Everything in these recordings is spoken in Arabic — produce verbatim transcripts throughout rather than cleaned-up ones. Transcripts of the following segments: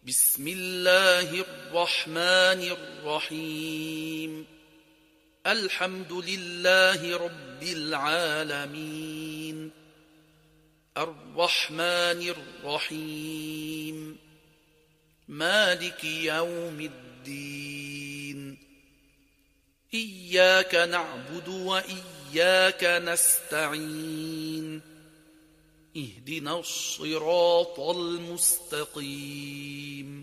بسم الله الرحمن الرحيم الحمد لله رب العالمين الرحمن الرحيم مالك يوم الدين إياك نعبد وإياك نستعين اهدنا الصراط المستقيم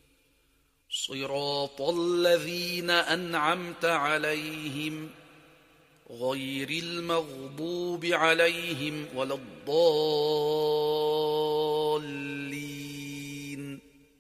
صراط الذين أنعمت عليهم غير المغضوب عليهم ولا الضالين.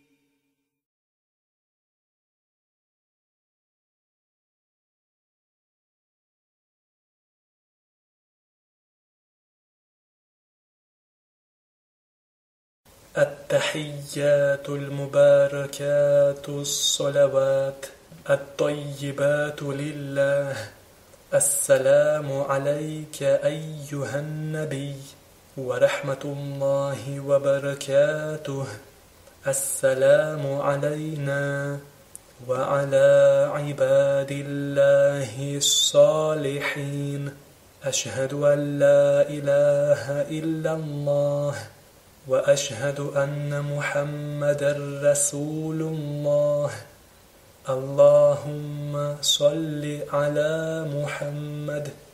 التحيات المباركات الصلوات الطيبات لله. السلام عليك أيها النبي ورحمة الله وبركاته. السلام علينا وعلى عباد الله الصالحين. أشهد أن لا إله إلا الله وأشهد أن محمدًا رسول الله. اللهم صل على محمد